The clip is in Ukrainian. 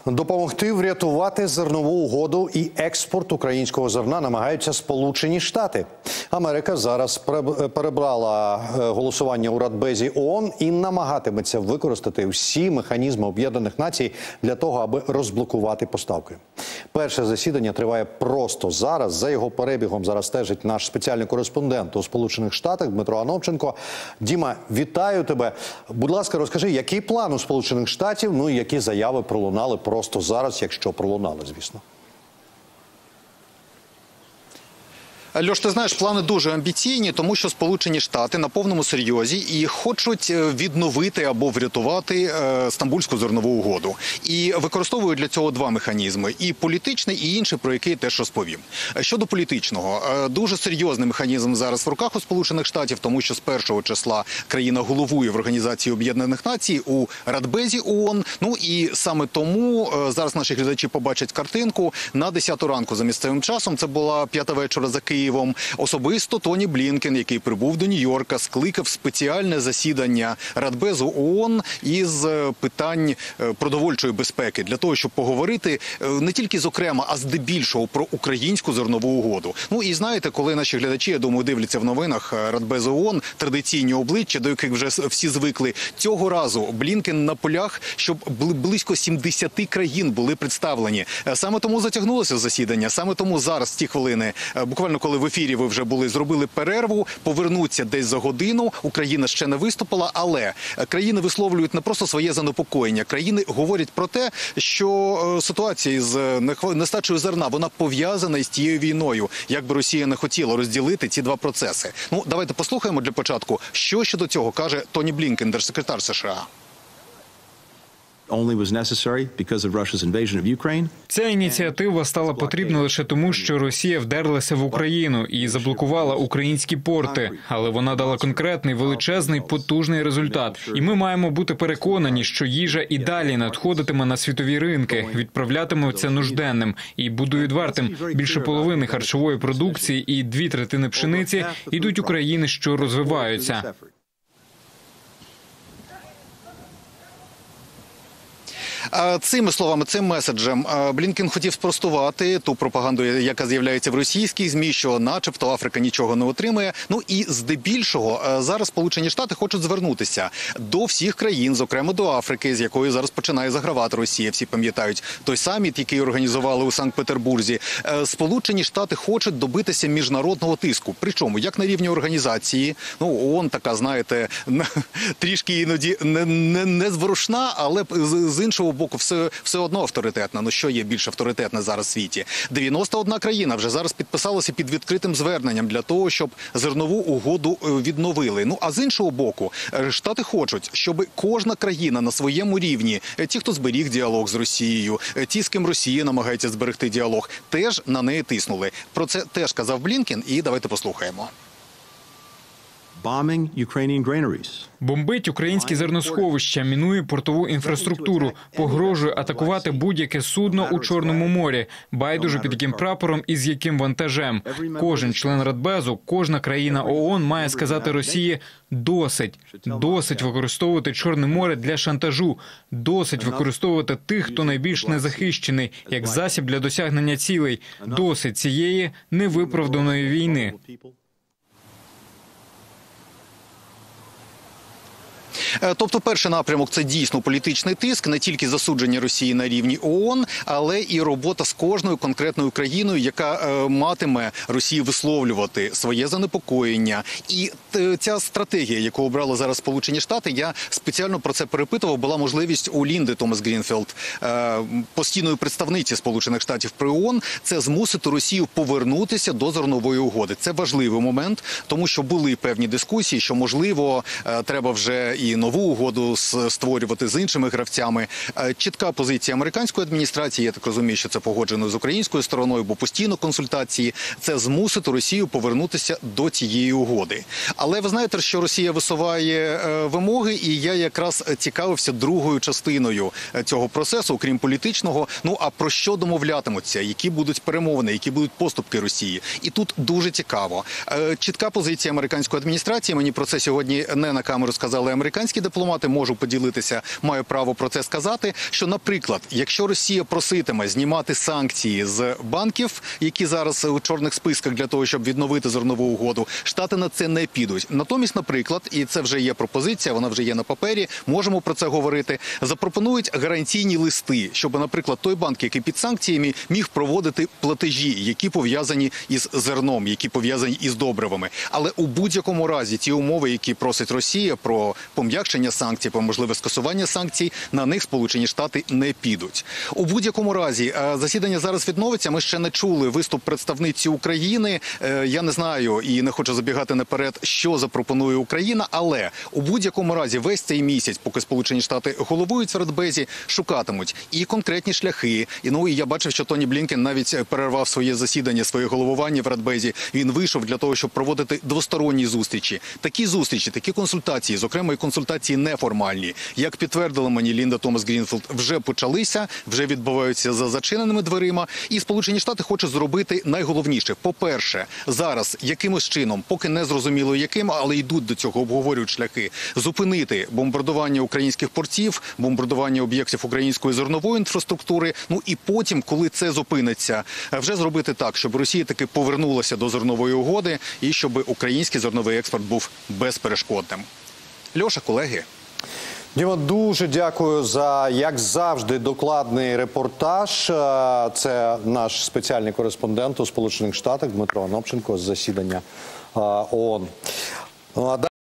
Допомогти врятувати зернову угоду і експорт українського зерна намагаються Сполучені Штати. Америка зараз перебрала голосування у Радбезі ООН і намагатиметься використати всі механізми Об'єднаних Націй для того, аби розблокувати поставки. Перше засідання триває просто зараз. За його перебігом зараз стежить наш спеціальний кореспондент у Сполучених Штатах Дмитро Ановченко. Діма, вітаю тебе. Будь ласка, розкажи, який план у Сполучених Штатів, ну і які заяви пролунали просто зараз, якщо пролунали, звісно. Льош, ти знаєш, плани дуже амбіційні, тому що Сполучені Штати на повному серйозі і хочуть відновити або врятувати Стамбульську зернову угоду. І використовують для цього два механізми – і політичний, і інший, про який теж розповім. Щодо політичного, дуже серйозний механізм зараз в руках у Сполучених Штатів, тому що з 1 числа країна головує в Організації Об'єднаних Націй у Радбезі ООН. Ну і саме тому зараз наші глядачі побачать картинку на 10 ранку за місцевим часом. Це була 5 вечора за Києвом. Особисто Тоні Блінкен, який прибув до Нью-Йорка, скликав спеціальне засідання Радбезу ООН із питань продовольчої безпеки, для того, щоб поговорити не тільки зокрема, а здебільшого про українську зернову угоду. Ну і знаєте, коли наші глядачі, я думаю, дивляться в новинах Радбезу ООН, традиційні обличчя, до яких вже всі звикли, цього разу Блінкен наполяг, щоб близько 70 країн були представлені. Саме тому затягнулося засідання, саме тому зараз, ті хвилини, буквально коли в ефірі ви вже були, зробили перерву, повернуться десь за годину. Україна ще не виступила, але країни висловлюють не просто своє занепокоєння. Країни говорять про те, що ситуація з нестачею зерна, вона пов'язана із тією війною. Як би Росія не хотіла розділити ці два процеси. Ну, давайте послухаємо для початку, що щодо цього каже Тоні Блінкен, держсекретар США. Ця ініціатива стала потрібна лише тому, що Росія вдерлася в Україну і заблокувала українські порти. Але вона дала конкретний, величезний, потужний результат. І ми маємо бути переконані, що їжа і далі надходитиме на світові ринки, відправлятиметься нужденним. І буду відвертим, більше половини харчової продукції і 2/3 пшениці йдуть у країни, що розвиваються. Цими словами, цим меседжем Блінкен хотів спростувати ту пропаганду, яка з'являється в російській ЗМІ, що начебто Африка нічого не отримує. Ну і здебільшого зараз Сполучені Штати хочуть звернутися до всіх країн, зокрема до Африки, з якої зараз починає загравати Росія. Всі пам'ятають той саміт, який організували у Санкт-Петербурзі. Сполучені Штати хочуть добитися міжнародного тиску. Причому, як на рівні організації, ну ООН така, знаєте, трішки іноді не зворушна, але з іншого боку, все одно авторитетна. Ну що є більш авторитетне зараз в світі? 91 країна вже зараз підписалася під відкритим зверненням для того, щоб зернову угоду відновили. Ну а з іншого боку, Штати хочуть, щоб кожна країна на своєму рівні, ті, хто зберіг діалог з Росією, ті, з ким Росія намагається зберегти діалог, теж на неї тиснули. Про це теж казав Блінкен, і давайте послухаємо. Бомбить українські зерносховища, мінує портову інфраструктуру, погрожує атакувати будь-яке судно у Чорному морі, байдуже під яким прапором і з яким вантажем. Кожен член Радбезу, кожна країна ООН має сказати Росії «досить». Досить використовувати Чорне море для шантажу. Досить використовувати тих, хто найбільш незахищений, як засіб для досягнення цілей. Досить цієї невиправданої війни. Тобто перший напрямок – це дійсно політичний тиск, не тільки засудження Росії на рівні ООН, але і робота з кожною конкретною країною, яка матиме Росії висловлювати своє занепокоєння. І ця стратегія, яку обрали зараз Сполучені Штати, я спеціально про це перепитував, була можливість у Лінди Томас Грінфілд, постійної представниці Сполучених Штатів при ООН, це змусити Росію повернутися до зернової угоди. Це важливий момент, тому що були певні дискусії, що, можливо, треба вже і нову угоду створювати з іншими гравцями. Чітка позиція американської адміністрації, я так розумію, що це погоджено з українською стороною, бо постійно консультації, це змусити Росію повернутися до цієї угоди. Але ви знаєте, що Росія висуває вимоги, і я якраз цікавився другою частиною цього процесу, окрім політичного. Ну, а про що домовлятимуться, які будуть перемовини, які будуть поступки Росії. І тут дуже цікаво. Чітка позиція американської адміністрації, мені про це сьогодні не на камеру сказали американські українські дипломати, можу поділитися, маю право про це сказати, що, наприклад, якщо Росія проситиме знімати санкції з банків, які зараз у чорних списках для того, щоб відновити зернову угоду, Штати на це не підуть. Натомість, наприклад, і це вже є пропозиція, вона вже є на папері, можемо про це говорити, запропонують гарантійні листи, щоб, наприклад, той банк, який під санкціями, міг проводити платежі, які пов'язані із зерном, які пов'язані із добривами. Але у будь-якому разі ті умови, які просить Росія про пом'якшення санкцій, про можливе скасування санкцій, на них Сполучені Штати не підуть. У будь-якому разі засідання зараз відновиться. Ми ще не чули виступ представниці України. Я не знаю і не хочу забігати наперед, що запропонує Україна, але у будь-якому разі весь цей місяць, поки Сполучені Штати головують в Радбезі, шукатимуть і конкретні шляхи. І я бачив, що Тоні Блінкен навіть перервав своє засідання, своє головування в Радбезі. Він вийшов для того, щоб проводити двосторонні зустрічі. Такі зустрічі, такі консультації, зокрема і консультації неформальні, як підтвердила мені Лінда Томас Грінфілд, вже почалися, вже відбуваються за зачиненими дверима. І Сполучені Штати хочуть зробити найголовніше. По-перше, зараз якимось чином, поки не зрозуміло яким, але йдуть до цього, обговорюють шляхи, зупинити бомбардування українських портів, бомбардування об'єктів української зернової інфраструктури. І потім, коли це зупиниться, вже зробити так, щоб Росія таки повернулася до зернової угоди і щоб український зерновий експорт був безперешкодним. Льоша, колеги. Діма, дуже дякую за, як завжди, докладний репортаж. Це наш спеціальний кореспондент у Сполучених Штатах Дмитро Анопченко з засідання ООН.